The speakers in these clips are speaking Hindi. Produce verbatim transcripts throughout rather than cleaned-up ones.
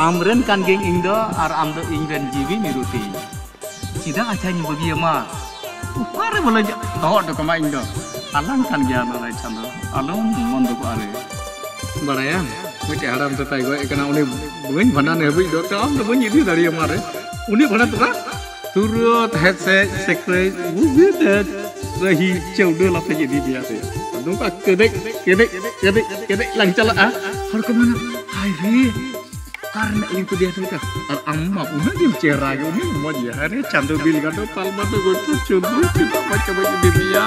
आमरेन कान गेंग इंदो आर आम दो इंगरेन जीवी मिरुति चिदा अच्छा नि बगी मा उपारे बोले तो दो कमा इंदो आलां कान गया ना चंदो आलों मन दो आरे बड़ाया मिटे हराम तो ताई गए कना उनी बगन भना ने हबी दो तो आम दो बन इदी दारी मारे उनी भना तुरा तुरत हेड से सेक्रे उबे दे रही चौदह लाख इदी दिया से दुका केदे केदे केदे केदे lang cala ah har ko mana hai re karena itu dia suka ar amma una jim cera yo ni mo dia hari chandu bil gado palma to go to chundu kita baca baca di dia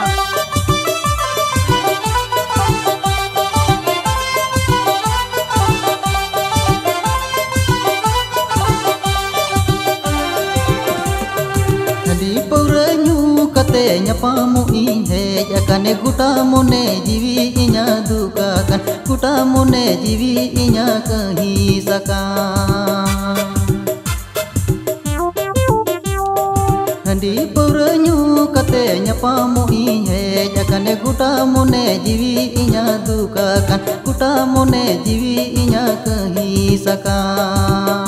di pauranyu kate nyapamu inhe yakane gutamu ne jiwi inya dukakan gutamu ne jiwi inya kehisakan di pauranyu kate nyapamu inhe yakane gutamu ne jiwi inya dukakan gutamu ne jiwi inya kehisakan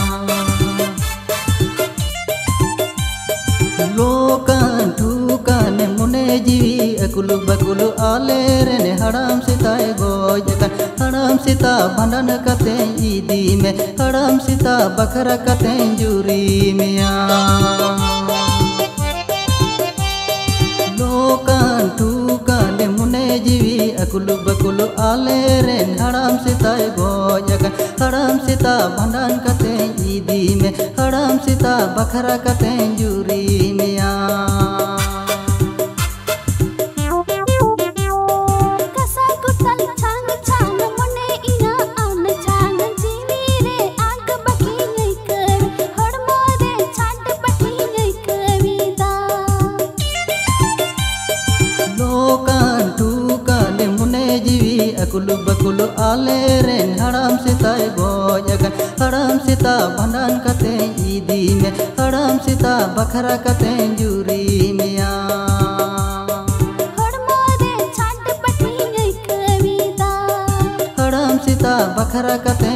lokan tukan mune jiwi akulu bakulu alere ne haram sitai gojakan haram sita bhandan kate idi me haram sita bakra kate juri mea lokan tukan mune jiwi akulu bakulu alere ne haram sitai gojakan haram sita bhandan kate idi me haram sita bakra kate juri mea akulu bakulu aleren haram sitai gojakan haram sita bhandan kate idi me haram sita bakra kate juri mea haram sita bakra kate